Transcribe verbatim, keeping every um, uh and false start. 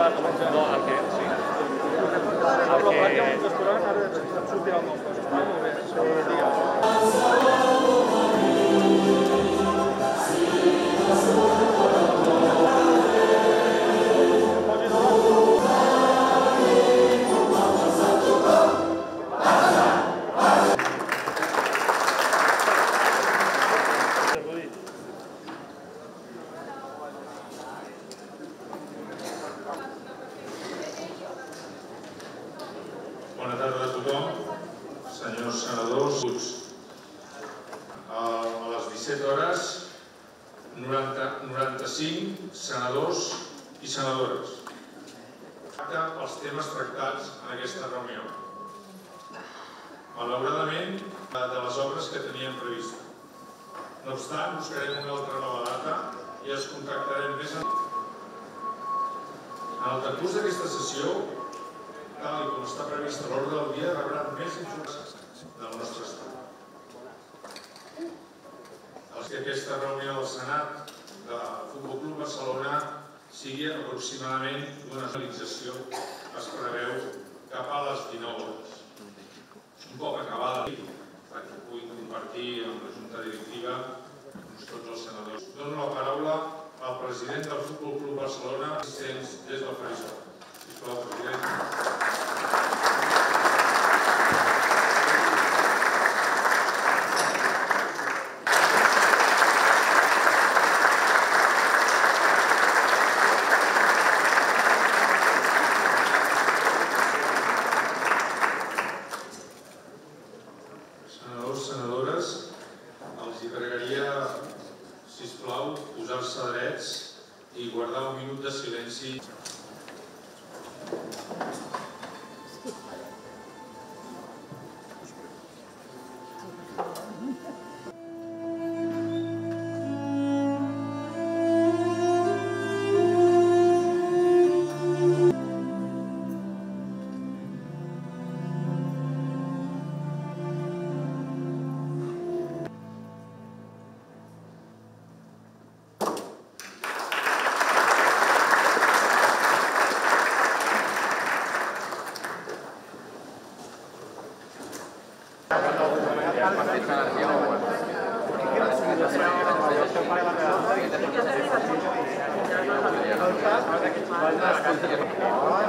No, el que... Sí. El Bona tarda a tothom, senyors senadors. A les disset hores, noranta-cinc senadors i senadores. Els temes tractats en aquesta reunió. Malauradament, de les obres que teníem previst. No obstant, buscarem una altra nova data i els contactarem més endavant. En el decurs d'aquesta sessió, tal com està previst a l'ordre del dia, rebran més informacions del nostre estat. Els que aquesta reunió del Senat de Futbol Club Barcelona sigui aproximadament d'una finalització, es preveu cap a les dinou hores. Un poc acabada, perquè pugui compartir amb la Junta Directiva tots els senadors. Dono la paraula al president del Futbol Club Barcelona, assistents des del faristol. Sisplau, president. Senadores, els pregaria, sisplau, posar-se drets i guardar un minut de silenci. Gracias.